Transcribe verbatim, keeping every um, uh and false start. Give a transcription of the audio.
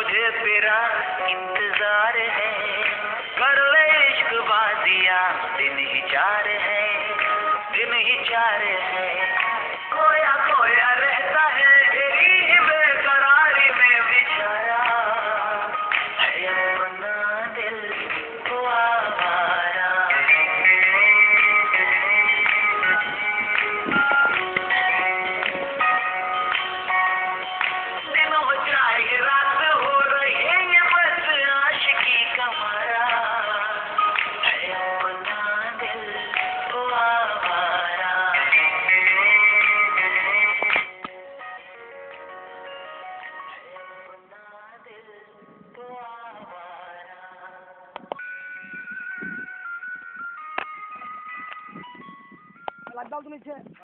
तेरा इंतजार है, कर ले इश्क बाजियां, दिन ही चार है, दिन ही चार है। खोया खोया रहता है तेरी बेकरारी में बेचारा, है अपना दिल को आवारा। दिन हो चाहे रात हो रहे ये बस आशिकी का मारा, है अपना दिल को आवारा। लगता हूँ नीचे।